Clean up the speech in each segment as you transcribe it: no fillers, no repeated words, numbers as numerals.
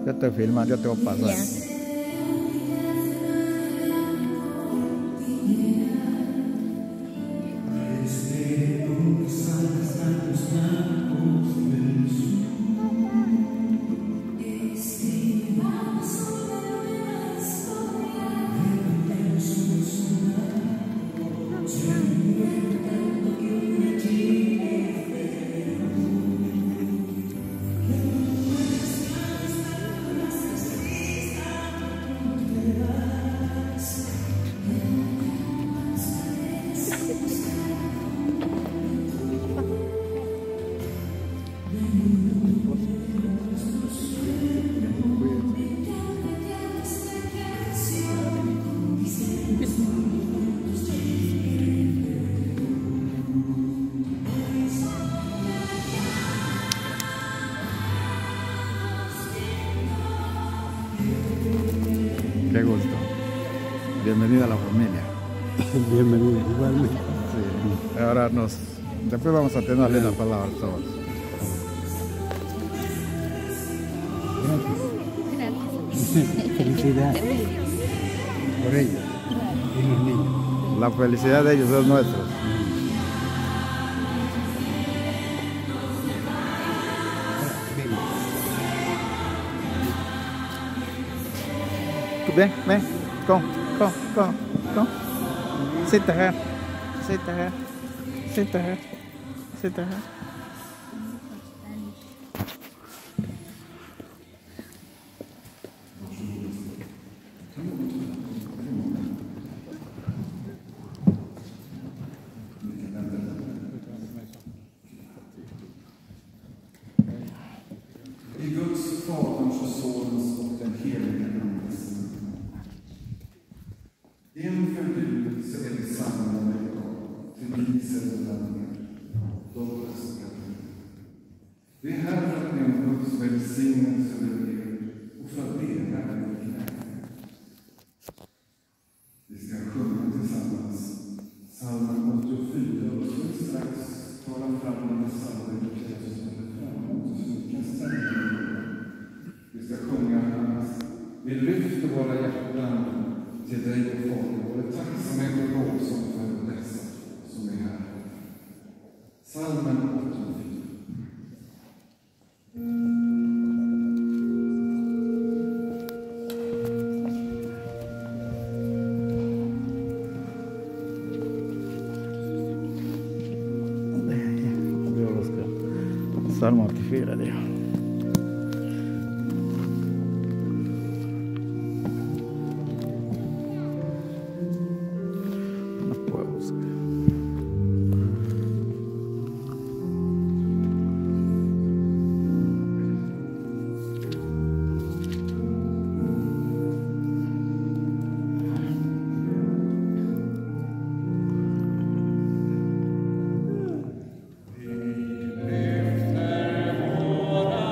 Yo estoy filmando, yo te voy a pasar. Ya. Qué gusto. Bienvenida a la familia. Bienvenida, igualmente. Sí. Ahora después vamos a tenerle la palabra a todos. Gracias. Felicidad por ellos y los niños. La felicidad de ellos es nuestra. Ven, come. Sit here. I Guds, Faderns och Sonens och den helige Andes namn. Inför Gud så är vi samlade idag till viset och landningar. Låt oss be. Vi är här för att med Guds välsignelse över er och för att dela vår glädje. Vi ska sjunga tillsammans psalm 84 och så vi strax tala fram den psalmen och krävs som är framåt så vi kan ställa. Vi ska sjunga hans. Vi lyfter våra hjärtan till dig och Fader. Vår tacksamhet och lovsång för dessa som är här. Psalmen 84. Psalm 84 det. Lyfter våra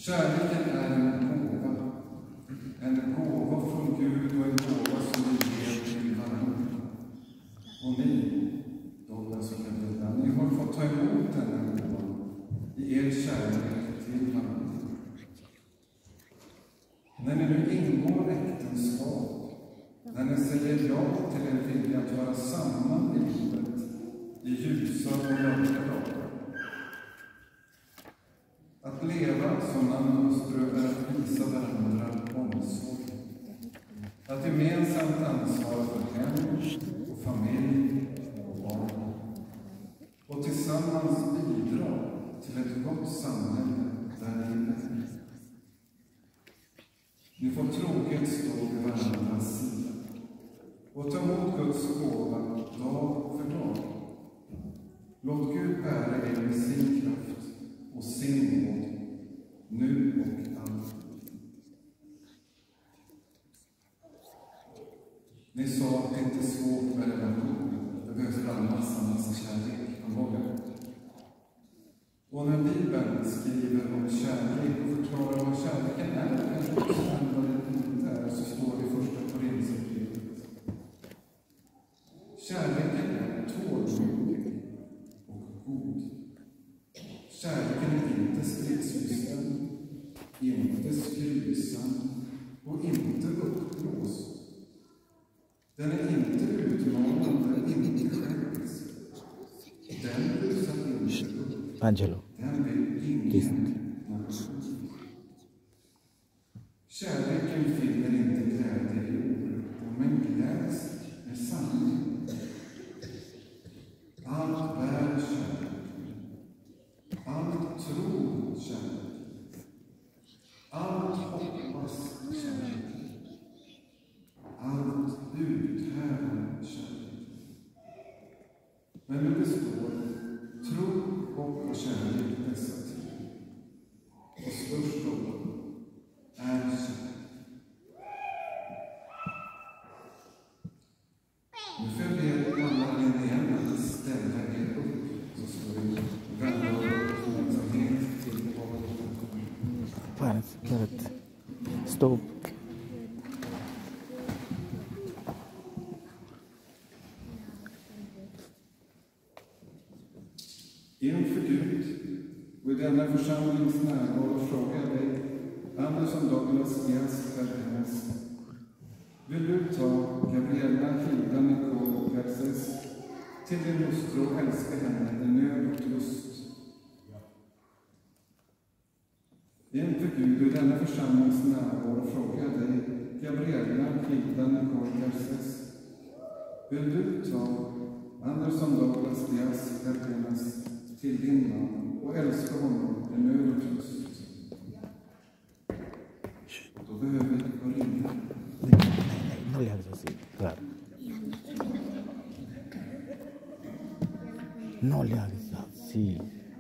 Kärleken är en gåva från Gud och en gåva som vi ger till varandra. Och ni, Douglas och Camilla, ni har fått ta emot denna gåva i er kärlek till varandra. När ni nu ingår äktenskap, när ni säger ja till en vilja att vara samman i livet, i ljusa och mörka dagar. Att leva som man och hustru är att visa varandra omsorg. Att gemensamt ansvara för hem och familj och barn. Och tillsammans bidra till ett gott samhälle där inne. Ni får troget stå vid varandras sida och ta emot Guds gåva dag för dag. Låt Gud bära er med sin kraft och sin nåd, nu och alltid. Ni sa att det inte är svårt med relationer. Det behövs bara massa kärlek från Gud. Och när Bibeln skriver om kärlek och förklarar vad kärleken är, kanske också vad det inte är, så står det i första Korinthierbrevet. Kärleken är tålmodig och god. Kärleken är inte stridslysten, inte skrytsam och inte uppblåst. Den är inte utmanande, inte självisk. Den rusar inte upp. Angelo. Den blir ingen nation. Kärleken finner inte glädje i ord, men gläds med sanning. Allt bär kärlek. Allt tror kärlek. Allt hoppas kärlek. Allt uthärdar kärlek. Men nu består tro, hopp och kärlek dessa tre. Och störst av dem är kärlek. Nu får jag be alla in igen att ställa er upp. Så ska vi vända vår uppmärksamhet till Paret. Stopp. Inför Gud och i denna församlings närvaro frågar jag dig, Andersson Douglas gäst hennes. Vill du ta Gabriella, Hilda, Nicole och Garces till din hustru och älska henne i nöd och lust? Inför Gud och i denna församlings närvaro frågar jag dig, Gabriella, Hilda, Nicole och Garces. Vill du ta Andersson Douglas hennes till din man och älska honom i nöd och lust? Då behöver vi inte gå ringa. No le hagas así, claro. No le hagas así.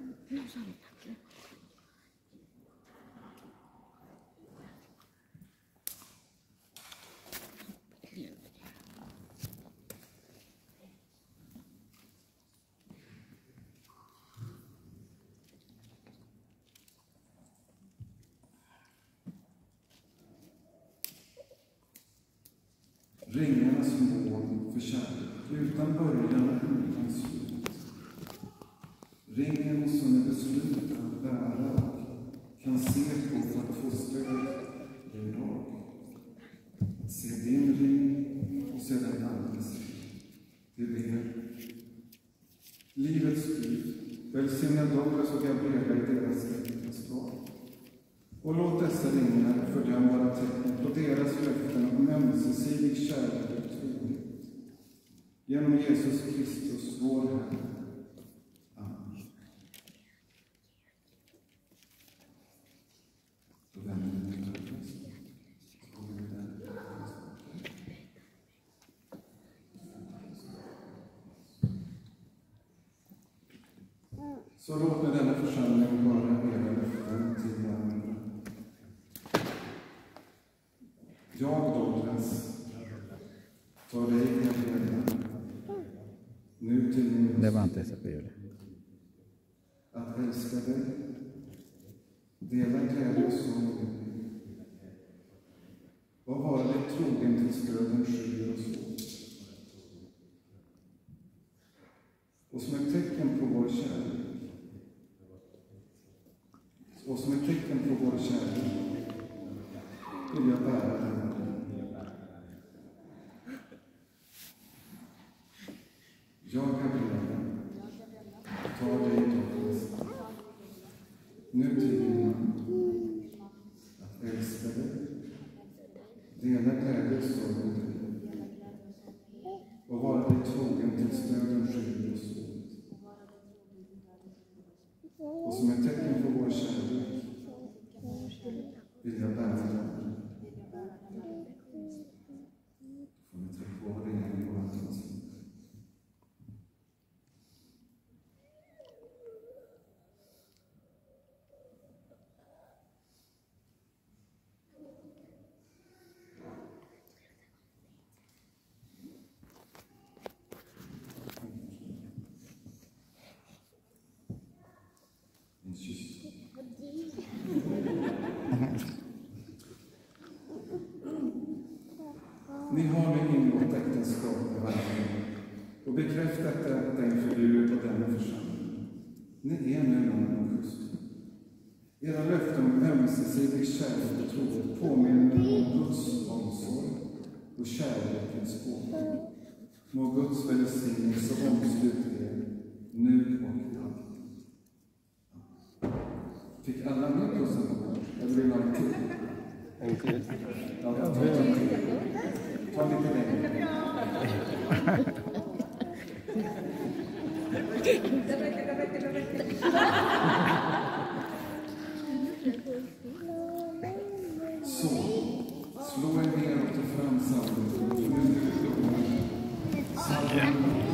Ringarnas mål för kärlek, utan början och utan slut. Ringen som är beslutad att bära och kan se på för att få stöd idag. Se din ring och se den andres ring. Vi ber. Livets Gud, välsigna Douglas och Gabriella i deras äktenskap. Och låt dessa ringar fördöma våra tecken på deras löften om ömsesidig kärlek och trohet. Genom Jesus Kristus, vår Herre. Amen. Då vänder vi till Douglas. Så låt med denna församling vara era löften till varandra. Jag, Douglas, tar dig Gabriella, nu till min Levanta esa piedra. att älska dig Dela glädje och sorg. Och vara dig trogen tills döden skiljer oss åt. Och som ett tecken på vår kärlek. Och som ett tecken på vår kärlek vill jag bära den. Jag, Gabriella, tar dig Douglas. Nu till din man. Att älska dig. Dela glädje och sorg med dig. Och vara dig trogen tills döden skiljer oss åt. Och som ett tecken på vår kärlek vill jag bära den. Får vi ta på ringen i våra tansar. Ni har nu ingått äktenskap med varandra och bekräftat detta inför Gud och denna församling. Ni är nu man och hustru. Era löften om ömsesidig kärlek och trohet påminner om Guds omsorg och kärlekens gåva. Må Guds välsignelse omsluta er nu och alltid. Fick alla med pussar? Eller vill man till? Ta lite längre.